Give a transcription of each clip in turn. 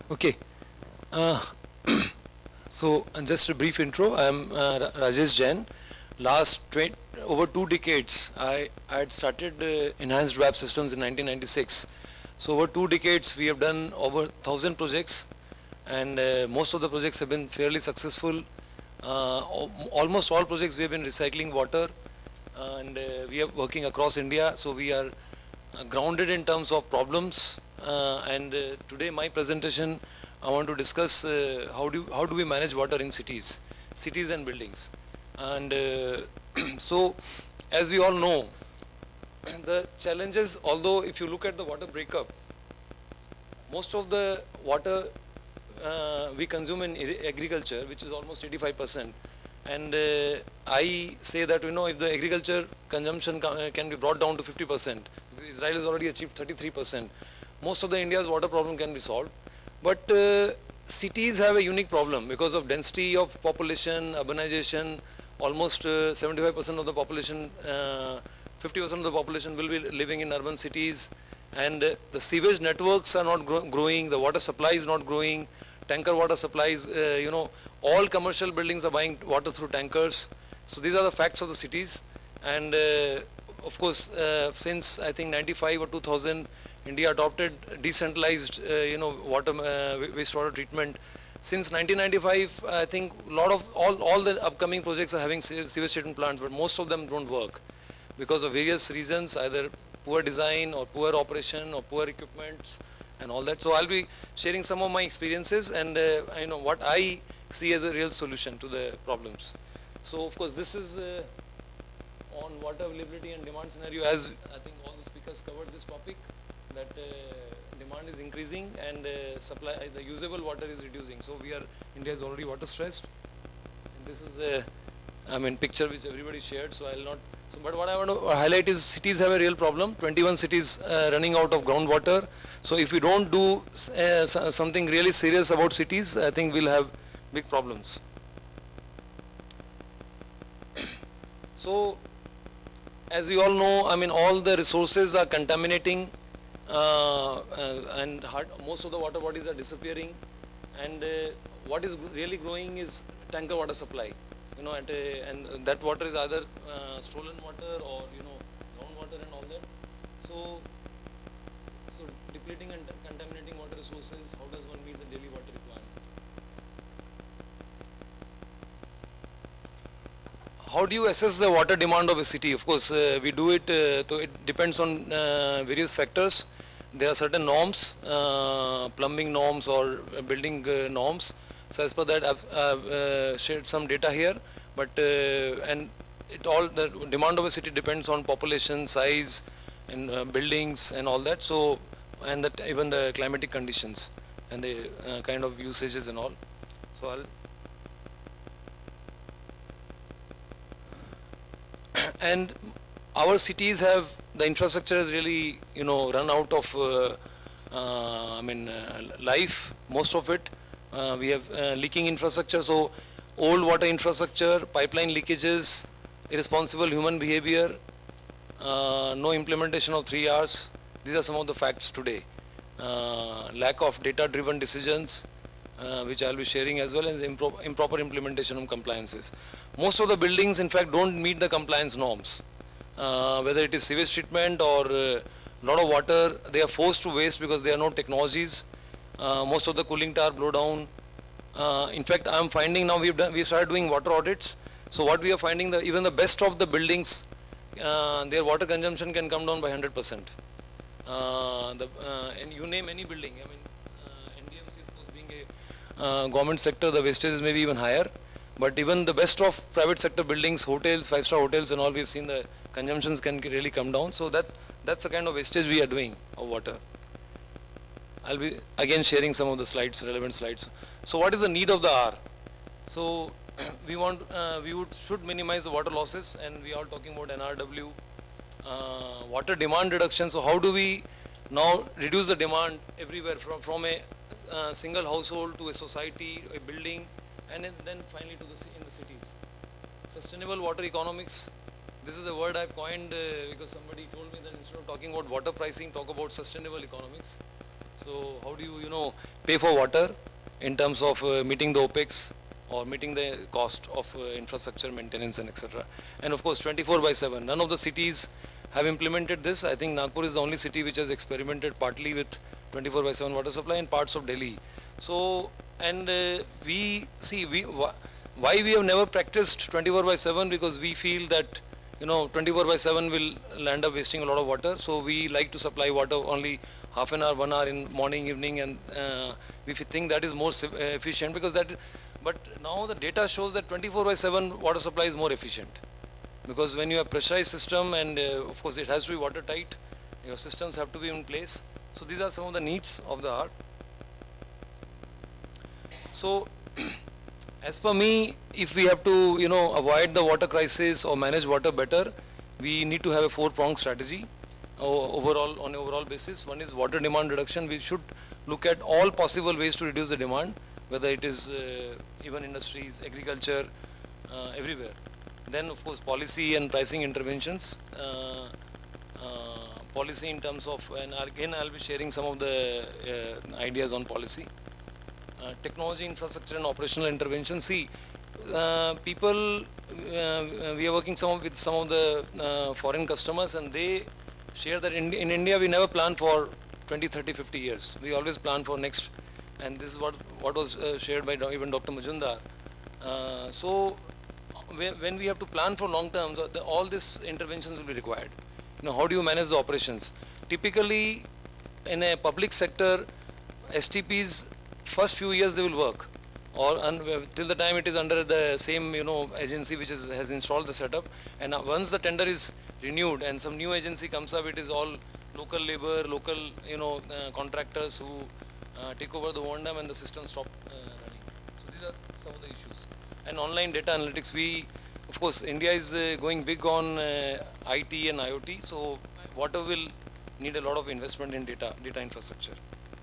Okay. Uh, just a brief intro. I am Rajesh Jain. Over 2 decades, I had started enhanced Wapp systems in 1996. So over 2 decades, we have done over 1,000 projects, and most of the projects have been fairly successful. Almost all projects we have been recycling water, and we are working across India. So we are grounded in terms of problems. And today, my presentation, I want to discuss how do we manage water in cities and buildings. And so, as we all know, the challenges. Although, if you look at the water breakup, most of the water we consume in agriculture, which is almost 85%. And I say that, if the agriculture consumption can be brought down to 50%, Israel has already achieved 33%, most of the India's water problem can be solved. But cities have a unique problem because of density of population, urbanization. Almost 75% of the population, 50% of the population will be living in urban cities, and the sewage networks are not growing, the water supply is not growing, tanker water supplies, all commercial buildings are buying water through tankers. So these are the facts of the cities. And of course, since I think 95 or 2000, India adopted decentralized, wastewater treatment. Since 1995, I think a lot of all the upcoming projects are having sewage treatment plants, but most of them don't work because of various reasons, either poor design or poor operation or poor equipment and all that. So I'll be sharing some of my experiences and what I see as a real solution to the problems. So of course this is on water availability and demand scenario. As I think all the speakers covered this topic, that demand is increasing and supply, the usable water is reducing. So India is already water stressed. And this is the picture which everybody shared. So I'll not. But what I want to highlight is cities have a real problem. 21 cities running out of groundwater. So if we don't do something really serious about cities, I think we'll have big problems. So as we all know, all the resources are contaminating, and most of the water bodies are disappearing. And what is really growing is tanker water supply. And that water is either stolen water or groundwater and all that. So depleting and contaminating water resources. How does one meet the daily water requirement? How do you assess the water demand of a city? Of course, we do it. So it depends on various factors. There are certain norms, plumbing norms or building norms. So as per that, I've shared some data here. But and the demand of a city depends on population, size, and buildings and all that. So and that even the climatic conditions and the kind of usages and all. So and our cities have the infrastructure has really run out of life. Most of it we have leaking infrastructure. So old water infrastructure, pipeline leakages, irresponsible human behavior, no implementation of 3 Rs. These are some of the facts today. Lack of data-driven decisions, which I'll be sharing, as well as improper implementation of compliances. Most of the buildings, in fact, don't meet the compliance norms. Whether it is sewage treatment or a lot of water, they are forced to waste because there are no technologies. Most of the cooling tower blow down. In fact, I'm finding now we started doing water audits. So what we are finding, that even the best of the buildings, their water consumption can come down by 100%. And you name any building. NDMC, of course, being a government sector, the wastage may be even higher. But even the best of private sector buildings, hotels, 5-star hotels and all, we've seen the consumptions can really come down. So that's the kind of wastage we are doing of water. I'll be again sharing some of the slides, relevant slides. So what is the need of the hour? So we should minimize the water losses, and we are talking about NRW, water demand reduction. So how do we now reduce the demand everywhere from a single household to a society, a building, and then finally to in the cities? Sustainable water economics. This is a word I've coined because somebody told me that instead of talking about water pricing, talk about sustainable economics. So how do you, pay for water in terms of meeting the OPEX or meeting the cost of infrastructure maintenance and etc. And of course 24 by 7. None of the cities have implemented this. I think Nagpur is the only city which has experimented partly with 24 by 7 water supply in parts of Delhi. So, and we see, why we have never practiced 24 by 7, because we feel that 24 by 7 will end up wasting a lot of water. So we like to supply water only half an hour, 1 hour in morning, evening, and we think that is more efficient, because that. But now the data shows that 24 by 7 water supply is more efficient, because when you have pressurized system, and of course it has to be watertight, your systems have to be in place. So these are some of the needs of the hour. So as per me, if we have to avoid the water crisis or manage water better, we need to have a four-pronged strategy overall, on an overall basis. One is water demand reduction. We should look at all possible ways to reduce the demand, whether it is even industries, agriculture, everywhere. Then of course policy and pricing interventions. Policy in terms of, and again I'll be sharing some of the ideas on policy. Technology, infrastructure and operational intervention. See, people, we are working with some of the foreign customers, and they share that in India we never plan for 20, 30, 50 years. We always plan for next, and this is what was shared by even Dr. Majumdar. So when we have to plan for long term, so all these interventions will be required. How do you manage the operations? Typically, in a public sector, STPs, first few years they will work, or till the time it is under the same agency which has installed the setup. And once the tender is renewed and some new agency comes up, it is all local labor, local contractors who take over the O&M, and the system stop running. So these are some of the issues. And online data analytics, of course India is going big on IT and IoT, so water will need a lot of investment in data infrastructure.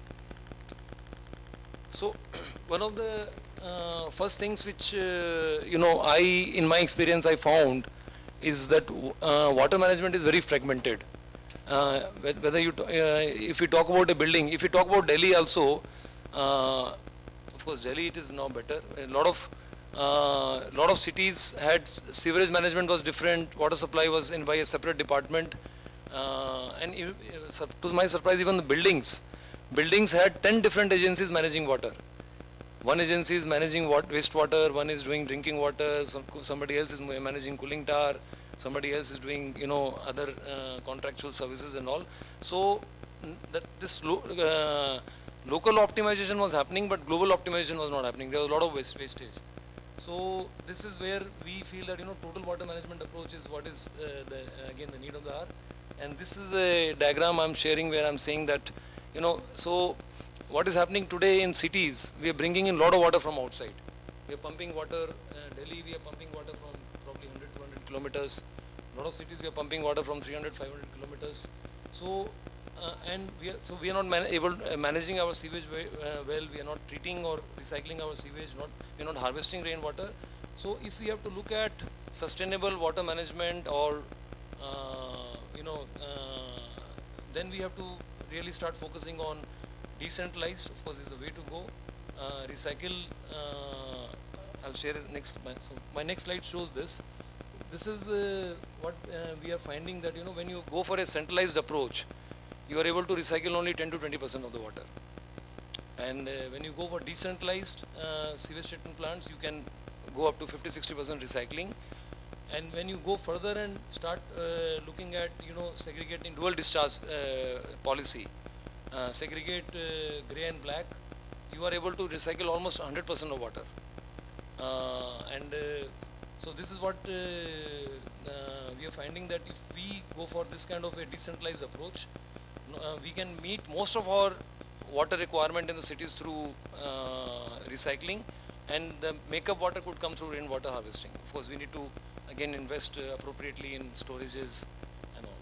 So one of the first things which in my experience I found is that water management is very fragmented. Whether if you talk about a building, if you talk about Delhi also, of course Delhi it is now better. A lot of cities had sewerage management was different, water supply was in by a separate department, and to my surprise, even the buildings had 10 different agencies managing water. One agency is managing wastewater, one is doing drinking water, somebody else is managing cooling tower, somebody else is doing other contractual services and all. So this local optimization was happening, but global optimization was not happening. There was a lot of wastage. So this is where we feel that total water management approach is what is again the need of the hour. And this is a diagram I'm sharing where I'm saying that so what is happening today in cities, we are bringing in a lot of water from outside. We are pumping water, Delhi we are pumping water from probably 100 to 200 kilometers. A lot of cities we are pumping water from 300, 500 kilometers. So, and we are not managing our sewage well, we are not treating or recycling our sewage, we are not harvesting rainwater. So if we have to look at sustainable water management, or then we have to really start focusing on decentralized, of course, is the way to go. Recycle, I'll share it next. So my next slide shows this. This is what we are finding, that when you go for a centralized approach, you are able to recycle only 10 to 20% of the water. And when you go for decentralized sewage treatment plants, you can go up to 50-60% recycling. And when you go further and start looking at segregating dual discharge policy, segregate grey and black, you are able to recycle almost 100% of water. So this is what we are finding, that if we go for this kind of a decentralized approach, we can meet most of our water requirement in the cities through recycling, and the makeup water could come through rainwater harvesting. Of course, we need to again invest appropriately in storages and all.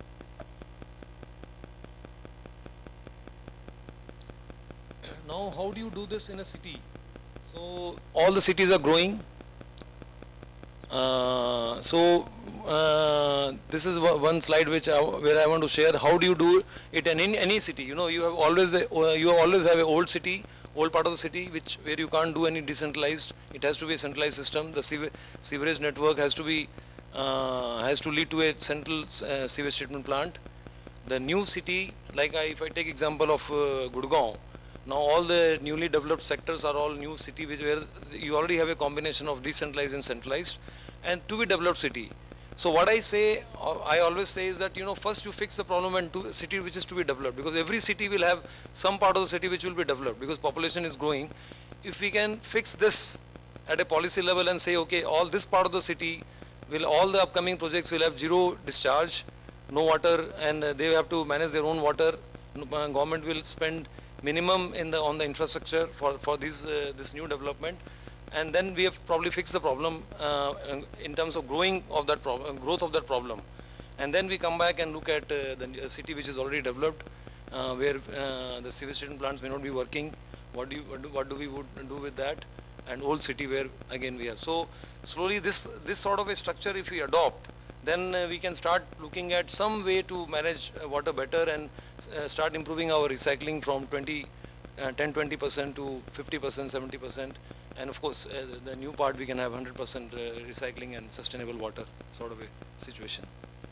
Now, how do you do this in a city? So all the cities are growing. This is one slide where I want to share how do you do it in any city. You know, you always have an old city, old part of the city where you can't do any decentralized. It has to be a centralized system. The sewerage network has to lead to a central sewage treatment plant. The new city, like if I take example of Gurgaon, now all the newly developed sectors are all new city where you already have a combination of decentralized and centralized, and to be developed city. So what I say, I always say is that, you know, first you fix the problem and to city which is to be developed, because every city will have some part of the city which will be developed because population is growing. If we can fix this at a policy level and say, okay, all this part of the city all the upcoming projects will have zero discharge, no water, and they have to manage their own water. Government will spend minimum on the infrastructure for this new development, and then we have probably fixed the problem in terms of growth of that problem. And then we come back and look at the city which is already developed, where the sewage treatment plants may not be working. What do we do with that? And old city where again we have. So slowly this sort of a structure if we adopt, then we can start looking at some way to manage water better and start improving our recycling from 10-20% to 50%, 70%. And of course, the new part we can have 100% recycling and sustainable water sort of a situation.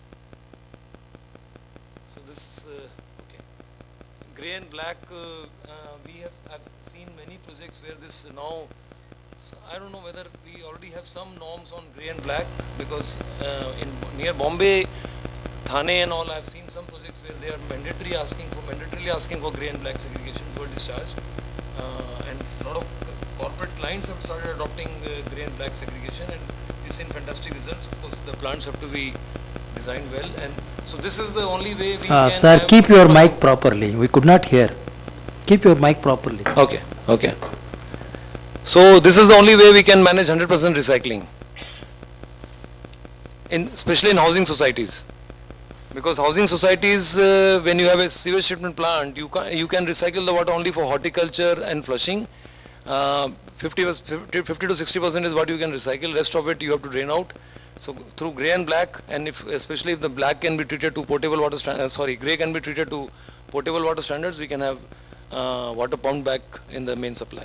So this, okay. Gray and black, I've seen many projects where this now, I don't know whether we already have some norms on grey and black, because near Bombay, Thane and all, I've seen some projects where they are mandatorily asking for grey and black segregation for discharge, and a lot of corporate clients have started adopting grey and black segregation, and we've seen fantastic results. Of course, the plants have to be designed well, and so this is the only way we can. Sir, keep your mic properly. We could not hear. Keep your mic properly. Okay. Okay. So this is the only way we can manage 100% recycling, especially in housing societies, because housing societies, when you have a sewage treatment plant, you can recycle the water only for horticulture and flushing. 50 to 60% is what you can recycle. Rest of it you have to drain out. So through grey and black, and especially if the black can be treated to potable water standards, grey can be treated to potable water standards, we can have water pumped back in the main supply.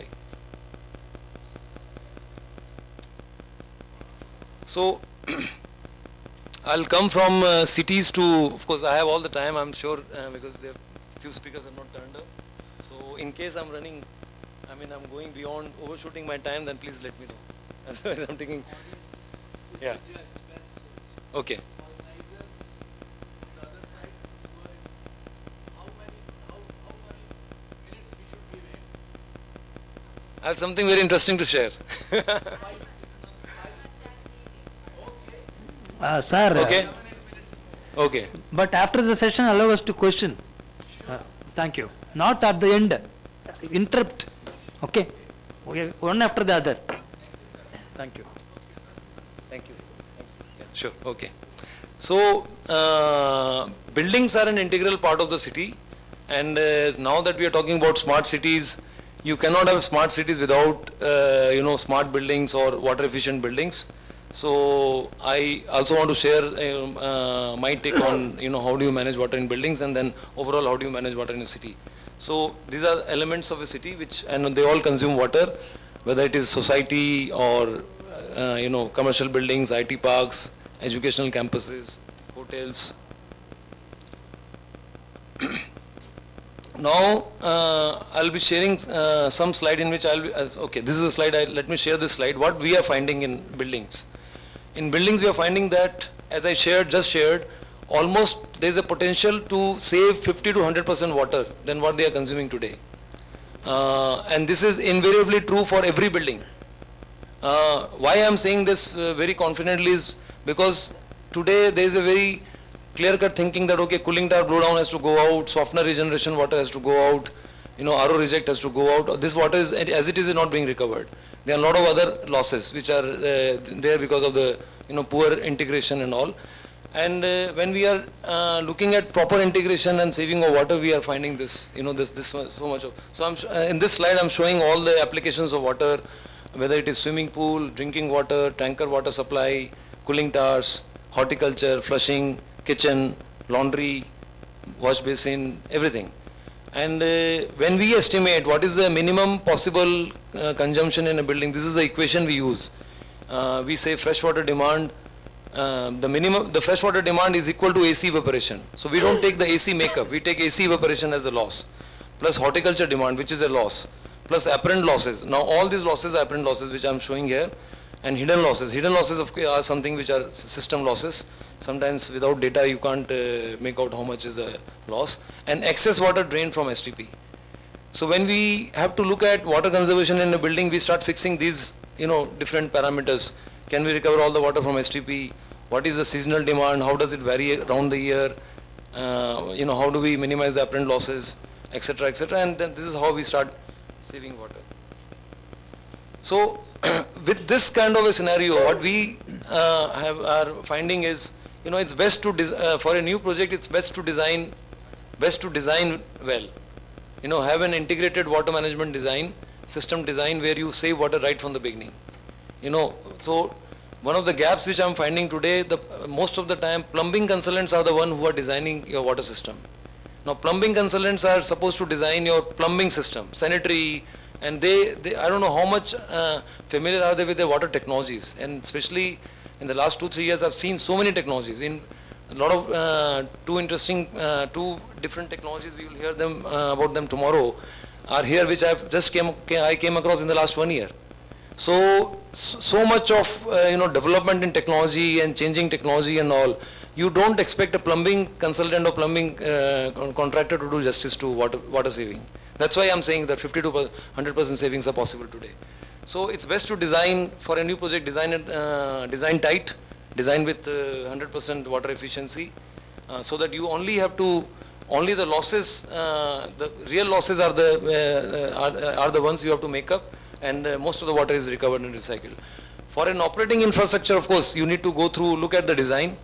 So I'll come from cities to, of course I have all the time, I'm sure, because there few speakers are not turned up. So in case I'm running, I'm going beyond, overshooting my time, then please let me know. Otherwise I'm thinking, yeah. Okay. I have something very interesting to share. Sir. Okay. Okay. But after the session, allow us to question. Thank you. Not at the end. Interrupt. Okay. One after the other. Thank you. Thank you. Yeah, sure. Okay. So buildings are an integral part of the city, and now that we are talking about smart cities, you cannot have smart cities without smart buildings or water efficient buildings. So I also want to share my take on how do you manage water in buildings, and then overall how do you manage water in a city. So these are elements of a city and they all consume water, whether it is society or commercial buildings, IT parks, educational campuses, hotels. Now I'll be sharing some slide in which okay, this is a slide, let me share this slide, what we are finding in buildings. In buildings we are finding that, as I just shared, almost there is a potential to save 50 to 100% water than what they are consuming today. And this is invariably true for every building. Why I am saying this very confidently is because today there is a very clear-cut thinking that, okay, cooling tower blowdown has to go out, softener regeneration water has to go out, RO reject has to go out. This water is, as it is not being recovered. There are a lot of other losses which are there because of the poor integration and all. And when we are looking at proper integration and saving of water, we are finding this, so much of. So in this slide, I'm showing all the applications of water, whether it is swimming pool, drinking water, tanker water supply, cooling towers, horticulture, flushing, kitchen, laundry, wash basin, everything. And when we estimate what is the minimum possible consumption in a building, this is the equation we use. We say freshwater demand, the freshwater demand is equal to AC evaporation. So we don't take the AC makeup, we take AC evaporation as a loss, plus horticulture demand, which is a loss, plus apparent losses. Now all these losses are apparent losses, which I am showing here, and hidden losses. Hidden losses are something which are system losses. Sometimes without data you can't make out how much is a loss. And excess water drained from STP. So when we have to look at water conservation in a building, we start fixing these different parameters. Can we recover all the water from STP? What is the seasonal demand? How does it vary around the year? How do we minimize the apparent losses, etc., etc. And then this is how we start saving water. So with this kind of a scenario, what we are finding is, it's best to for a new project, it's best to design well. Have an integrated water management design, system design, where you save water right from the beginning. So one of the gaps which I'm finding today, most of the time plumbing consultants are the one who are designing your water system. Now plumbing consultants are supposed to design your plumbing system, sanitary, and they I don't know how much familiar are they with the water technologies, and especially in the last 2-3 years I've seen so many technologies. In a lot of two different technologies, we will hear them about them tomorrow, are here, which I came across in the last 1 year. So much of development in technology and changing technology and all. You don't expect a plumbing consultant or plumbing contractor to do justice to water saving. That's why I'm saying that 50 to 100% savings are possible today. So it's best to design for a new project, design tight, design with 100% water efficiency, so that you only the losses, the real losses are the ones you have to make up, and most of the water is recovered and recycled. For an operating infrastructure, of course, you need to go through, look at the design,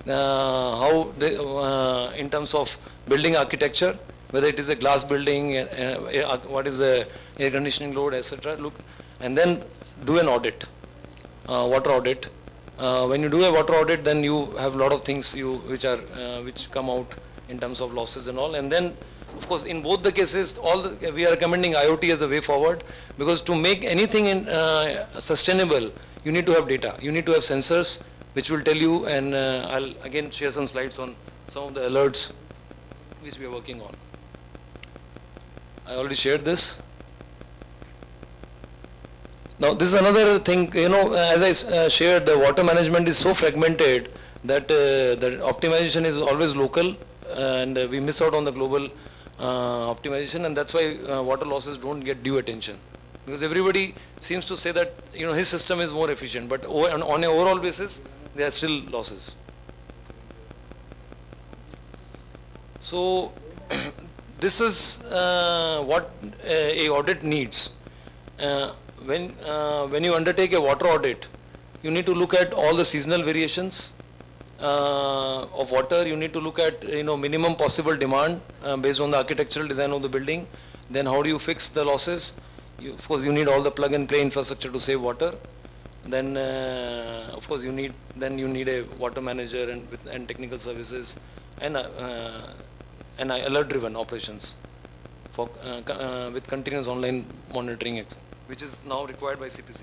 in terms of building architecture, whether it is a glass building, what is the air conditioning load, etc. Look, and then do an audit, water audit. When you do a water audit, then you have a lot of things which come out in terms of losses and all. And then, of course, in both the cases, we are recommending IoT as a way forward, because to make anything sustainable, you need to have data. You need to have sensors which will tell you, and I'll again share some slides on some of the alerts which we are working on. I already shared this. Now this is another thing, as I shared, the water management is so fragmented that the optimization is always local, and we miss out on the global optimization, and that's why water losses don't get due attention. Because everybody seems to say that his system is more efficient, but on an overall basis, there are still losses. So this is what a audit needs. When you undertake a water audit, you need to look at all the seasonal variations of water. You need to look at minimum possible demand based on the architectural design of the building. Then how do you fix the losses? Of course, you need all the plug and play infrastructure to save water. Then of course you need a water manager and technical services, and alert driven operations for with continuous online monitoring, which is now required by CPCB.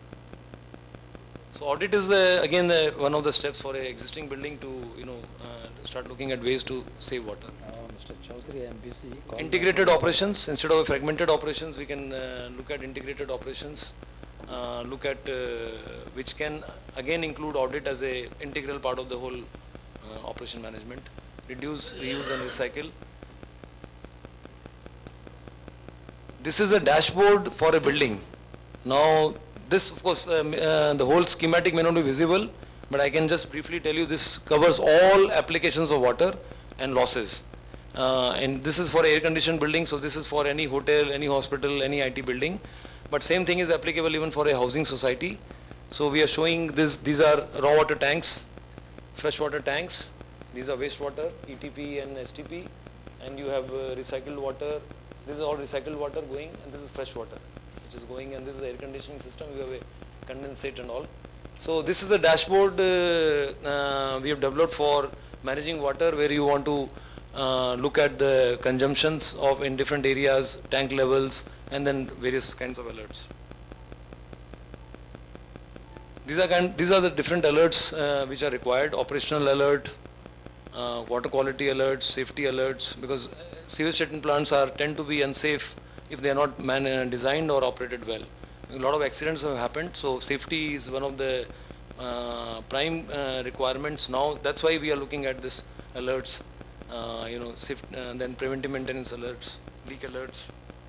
So audit is again one of the steps for an existing building to start looking at ways to save water. Mr. Chaudhary, MBC. Integrated operations, instead of fragmented operations, we can look at integrated operations. Look at which can again include audit as a integral part of the whole operation management. Reduce, reuse and recycle. This is a dashboard for a building. Now this, of course, the whole schematic may not be visible, but I can just briefly tell you this covers all applications of water and losses. And this is for air conditioned building, so this is for any hotel, any hospital, any IT building. But same thing is applicable even for a housing society. So we are showing this, these are raw water tanks, freshwater tanks, these are wastewater, ETP and STP, and you have recycled water. This is all recycled water going, and this is fresh water. which is going, and this is the air conditioning system. We have a condensate and all. So this is a dashboard we have developed for managing water, where you want to look at the consumptions of in different areas, tank levels, and then various kinds of alerts. These are the different alerts which are required: operational alert, water quality alerts, safety alerts, because sewage treatment plants tend to be unsafe if they are not designed or operated well. A lot of accidents have happened, so safety is one of the prime requirements now. That's why we are looking at this alerts, then preventive maintenance alerts, leak alerts.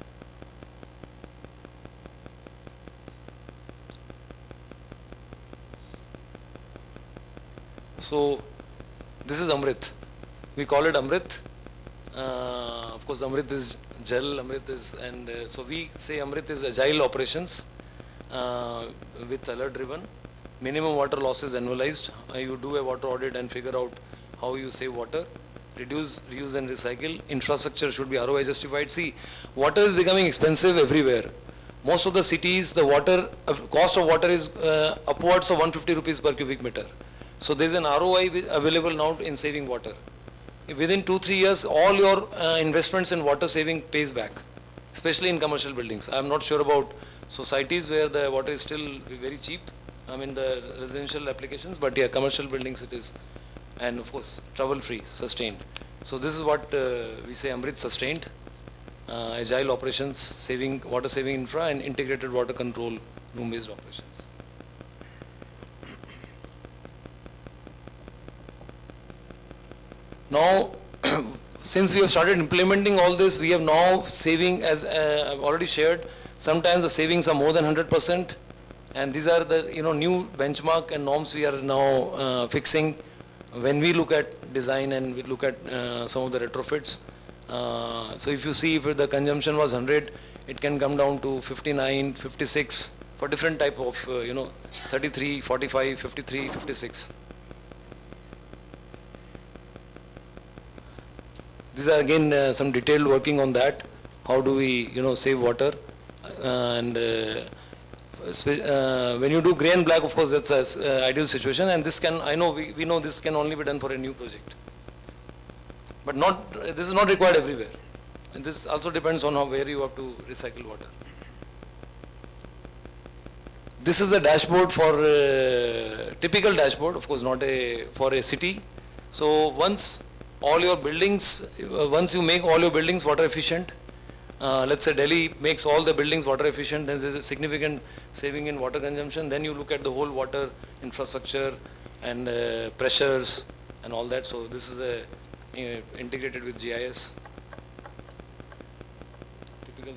So this is Amrit. We call it Amrit. Of course, Amrit is gel, Amrit is, and so we say Amrit is agile operations with alert driven. Minimum water loss is annualized. You do a water audit and figure out how you save water. Reduce, reuse and recycle. Infrastructure should be ROI justified. See, water is becoming expensive everywhere. Most of the cities, the water cost of water is upwards of 150 rupees per cubic meter. So there is an ROI available now in saving water. Within 2-3 years, all your investments in water saving pays back, especially in commercial buildings. I am not sure about societies where the water is still very cheap. I mean the residential applications, but yeah, commercial buildings it is, and of course trouble-free, sustained. So this is what we say Amrit sustained, agile operations, saving water saving infra, and integrated water control, room-based operations. Now, since we have started implementing all this, we have now saving, as I've already shared, sometimes the savings are more than 100%, and these are the new benchmark and norms we are now fixing when we look at design and we look at some of the retrofits. So if you see, if the consumption was 100, it can come down to 59, 56 for different type of 33, 45, 53, 56. These are again some detailed working on that. How do we save water, and when you do grey and black, of course that's an ideal situation, and this can, I know we know this can only be done for a new project, but not, this is not required everywhere, and this also depends on where you have to recycle water. This is a dashboard for typical dashboard, of course not for a city. So once all your buildings, once you make all your buildings water efficient, let's say Delhi makes all the buildings water efficient, then there's a significant saving in water consumption. Then you look at the whole water infrastructure and pressures and all that. So this is integrated with GIS. Typical.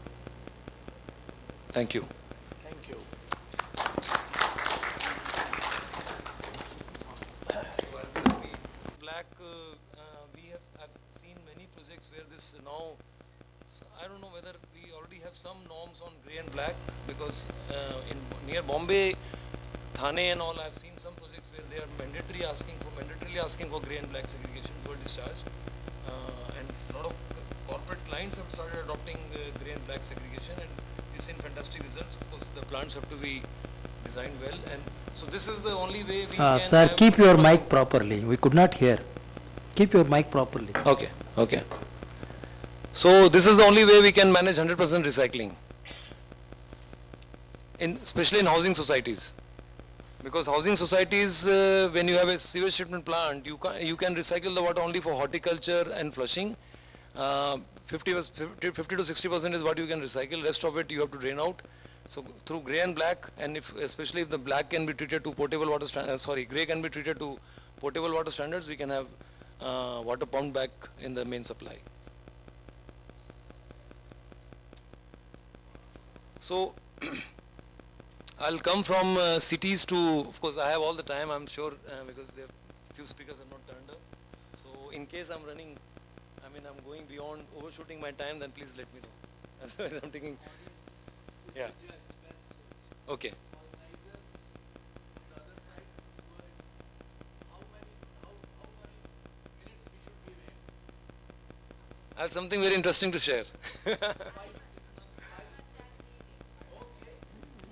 Thank you. Thank you. Black, I've seen many projects where this now, I don't know whether we already have some norms on grey and black, because near Bombay, Thane and all, I've seen some projects where they are mandatorily asking for grey and black segregation for discharge, and a lot of corporate clients have started adopting grey and black segregation, and we've seen fantastic results. Of course, the plants have to be designed well, and so this is the only way we can. Sir, keep your mic properly. We could not hear. Keep your mic properly. Okay, okay. So this is the only way we can manage 100% recycling, especially in housing societies. Because housing societies, when you have a sewage treatment plant, you can recycle the water only for horticulture and flushing. 50 to 60% is what you can recycle. Rest of it you have to drain out. So through grey and black, and especially if the black can be treated to potable water standards, grey can be treated to potable water standards, we can have water pumped back in the main supply. So I'll come from cities to, of course I have all the time, I'm sure, because there few speakers have not turned up. So in case I'm going beyond, overshooting my time, then please let me know. Otherwise I'm taking, yeah. Okay. I have something very interesting to share.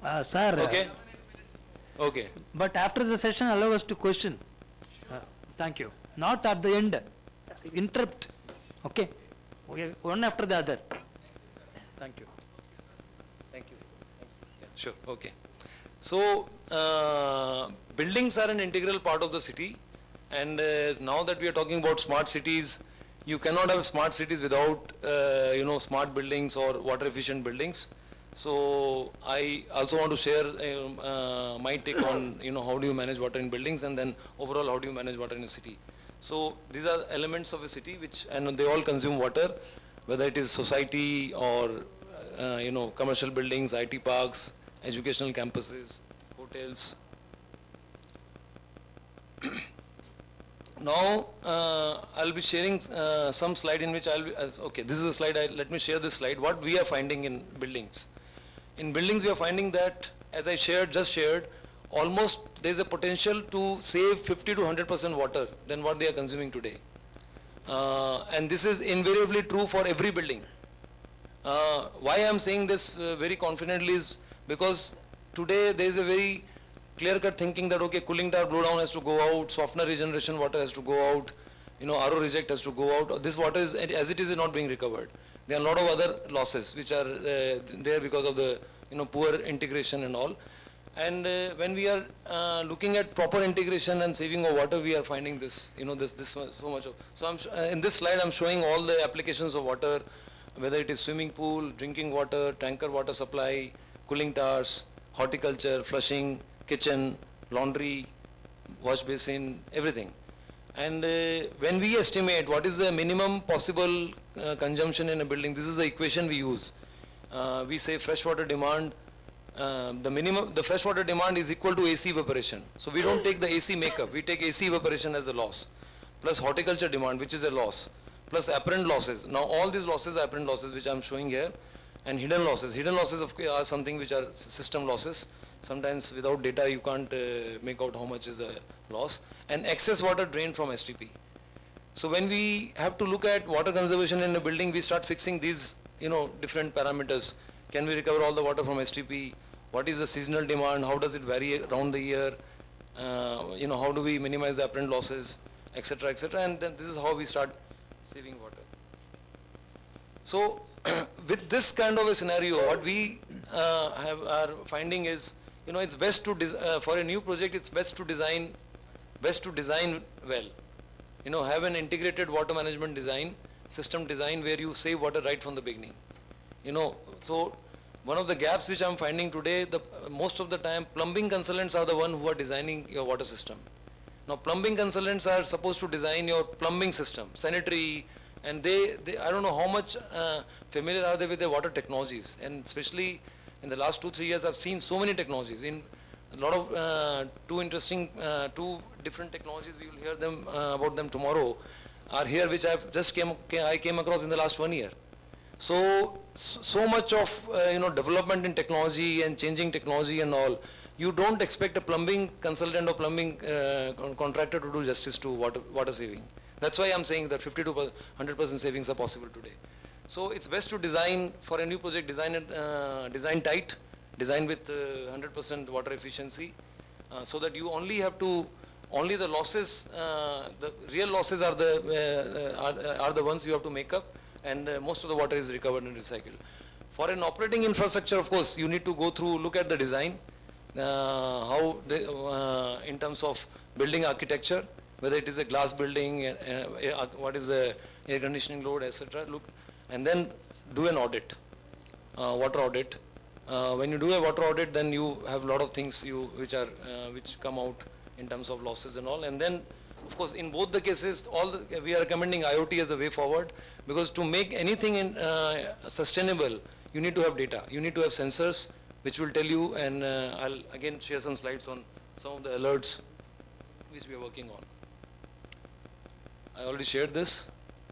Sir, Okay? Okay. but after the session, allow us to question. Thank you. Not at the end. Interrupt. Okay? One after the other. Thank you. Thank you. Yeah, sure, okay. So, buildings are an integral part of the city, and now that we are talking about smart cities, you cannot have smart cities without, smart buildings or water efficient buildings. So, I also want to share my take on, how do you manage water in buildings, and then overall how do you manage water in a city. So, these are elements of a city which, and they all consume water, whether it is society or commercial buildings, IT parks, educational campuses, hotels. Now, I'll be sharing some slide in which I'll be, okay, this is a slide, let me share this slide, what we are finding in buildings. In buildings, we are finding that, as I just shared, almost there is a potential to save 50 to 100% water than what they are consuming today. And this is invariably true for every building. Why I am saying this very confidently is because today there is a very clear-cut thinking that, okay, cooling tower blowdown has to go out, softener regeneration water has to go out, RO reject has to go out. This water is, as it is not being recovered. There are a lot of other losses which are there because of the, poor integration and all. And when we are looking at proper integration and saving of water, we are finding this, so much of. So in this slide, I'm showing all the applications of water, whether it is swimming pool, drinking water, tanker water supply, cooling towers, horticulture, flushing, kitchen, laundry, wash basin, everything. And when we estimate what is the minimum possible consumption in a building, this is the equation we use. We say freshwater demand, the freshwater demand is equal to AC evaporation. So we don't take the AC makeup, we take AC evaporation as a loss, plus horticulture demand, which is a loss, plus apparent losses. Now all these losses are apparent losses which I am showing here, and hidden losses. Hidden losses are something which are system losses. Sometimes without data you can't make out how much is a loss. And excess water drained from STP. So when we have to look at water conservation in a building, we start fixing these different parameters. Can we recover all the water from STP? What is the seasonal demand? How does it vary around the year? How do we minimize the apparent losses, etc., etc. And then this is how we start saving water. So with this kind of a scenario, what we are finding is, it's best to for a new project, it's best to design well. Have an integrated water management design, system design where you save water right from the beginning. So one of the gaps which I'm finding today, most of the time plumbing consultants are the one who are designing your water system. Now plumbing consultants are supposed to design your plumbing system, sanitary, and they I don't know how much familiar are they with the water technologies, and especially in the last 2-3 years I've seen so many technologies. In a lot of two different technologies, we will hear them about them tomorrow, are here which I came across in the last 1 year. So much of development in technology and changing technology and all, you don't expect a plumbing consultant or plumbing contractor to do justice to water saving. That's why I'm saying that 50 to 100% savings are possible today. So it's best to design for a new project, design tight, design with 100% water efficiency, so that you only the losses, the real losses are the ones you have to make up, and most of the water is recovered and recycled. For an operating infrastructure, of course, you need to look at the design, in terms of building architecture, whether it is a glass building, what is the air conditioning load, etc. Look, and then do an audit, water audit. When you do a water audit, then you have a lot of things which come out in terms of losses and all. And then, of course, in both the cases, we are recommending IoT as a way forward, because to make anything sustainable, you need to have data. You need to have sensors which will tell you, and I'll again share some slides on some of the alerts which we are working on. I already shared this.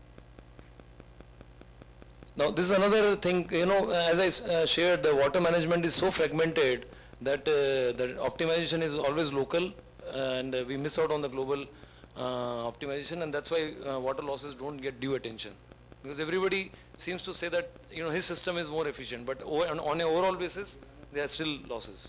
Now this is another thing, as I shared, the water management is so fragmented that the optimization is always local, and we miss out on the global optimization, and that's why water losses don't get due attention. Because everybody seems to say that his system is more efficient, but on an overall basis, there are still losses.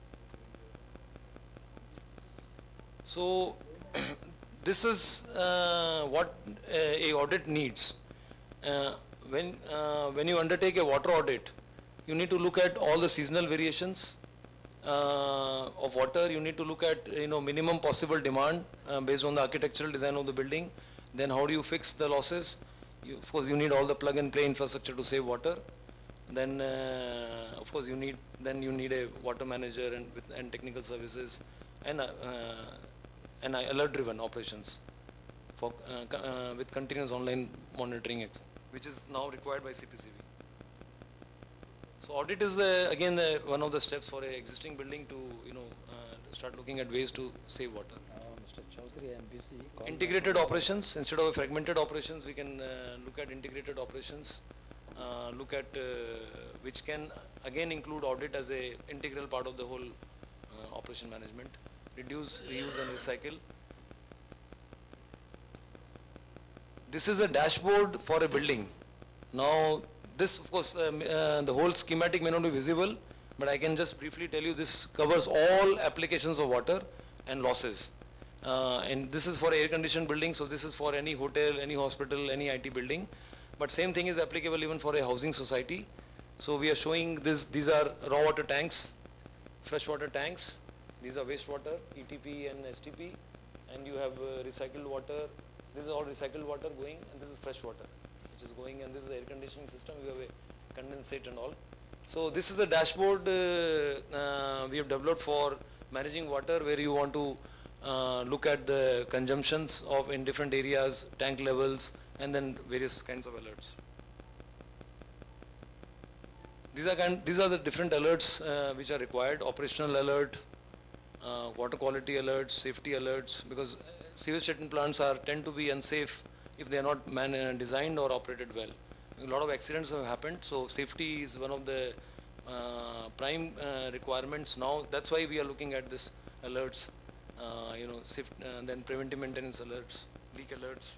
So this is what a audit needs. Uh, when you undertake a water audit, you need to look at all the seasonal variations of water. You need to look at minimum possible demand based on the architectural design of the building. Then how do you fix the losses? Of course, you need all the plug and play infrastructure to save water. Then of course you need a water manager and technical services and alert driven operations for with continuous online monitoring, which is now required by CPCB. So audit is again one of the steps for an existing building to start looking at ways to save water. Mr. Chaudhary, I'm busy. Integrated operations, instead of fragmented operations, we can look at integrated operations. Look at which can again include audit as a integral part of the whole operation management. Reduce, reuse and recycle. This is a dashboard for a building. Now this, of course, the whole schematic may not be visible, but I can just briefly tell you this covers all applications of water and losses. And this is for air conditioned building, so this is for any hotel, any hospital, any IT building. But same thing is applicable even for a housing society. So we are showing this, these are raw water tanks, freshwater tanks. These are wastewater, ETP and STP. And you have recycled water. This is all recycled water going, and this is fresh water, which is going, and this is the air conditioning system. We have a condensate and all. So this is a dashboard we have developed for managing water, where you want to look at the consumptions of in different areas, tank levels, and then various kinds of alerts. These are the different alerts which are required: operational alert, water quality alerts, safety alerts, because sewage treatment plants tend to be unsafe if they are not designed or operated well. A lot of accidents have happened, so safety is one of the prime requirements now. That's why we are looking at this alerts, then preventive maintenance alerts, leak alerts.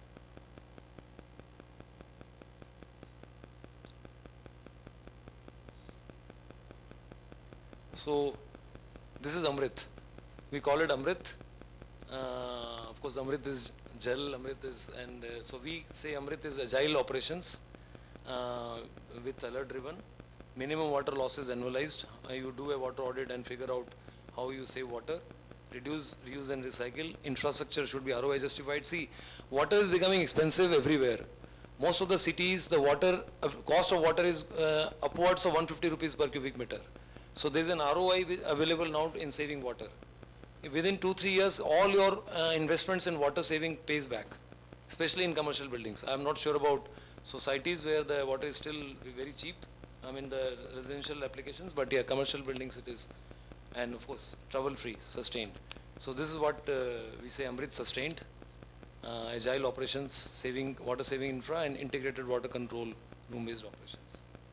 So this is Amrit. We call it Amrit. Of course, Amrit is gel. Amrit is, and so we say Amrit is agile operations with alert driven. Minimum water losses annualized. You do a water audit and figure out how you save water. Reduce, reuse and recycle. Infrastructure should be ROI justified. See, water is becoming expensive everywhere. Most of the cities, the water cost of water is upwards of 150 rupees per cubic meter. So there is an ROI available now in saving water. Within 2-3 years, all your investments in water saving pays back, especially in commercial buildings. I am not sure about societies where the water is still very cheap. I mean the residential applications, but yeah, commercial buildings it is, and of course trouble-free, sustained. So this is what we say Amrit sustained, agile operations, saving water saving infra, and integrated water control, room-based operations.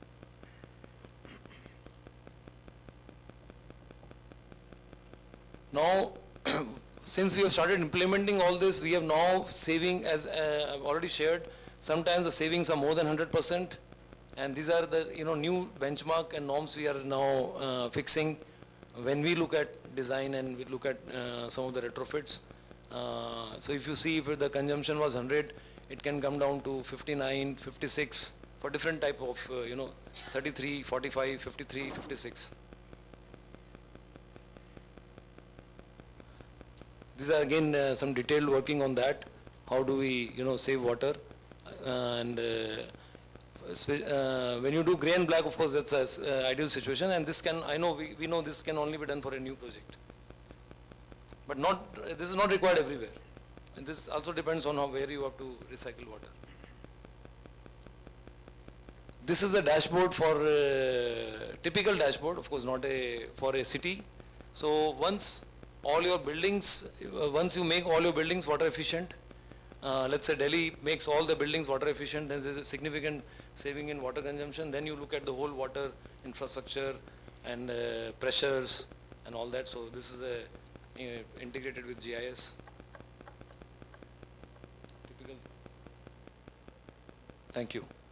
Now, since we have started implementing all this, we have now saving, as I've already shared, sometimes the savings are more than 100%, and these are the new benchmark and norms we are now fixing when we look at design and we look at some of the retrofits. So if you see, if the consumption was 100, it can come down to 59, 56 for different type of 33, 45, 53, 56. These are again some detailed working on that. How do we save water, and when you do grey and black, of course that's an ideal situation, and this can, I know we know this can only be done for a new project, but this is not required everywhere, and this also depends on where you have to recycle water. This is a dashboard for typical dashboard, of course not for a city. So once all your buildings, once you make all your buildings water efficient, let's say Delhi makes all the buildings water efficient, and there's a significant saving in water consumption, then you look at the whole water infrastructure and pressures and all that. So this is integrated with GIS. Typical. Thank you.